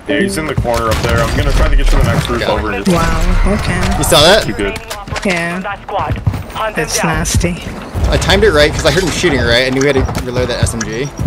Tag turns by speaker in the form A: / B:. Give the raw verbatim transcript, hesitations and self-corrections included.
A: Yeah, he's in the corner up there. I'm gonna try to get to the next roof over. Just
B: wow, okay.
C: You saw that?
A: you good.
B: Yeah. That's nasty.
C: I timed it right because I heard him shooting right. I knew we had to reload that S M G.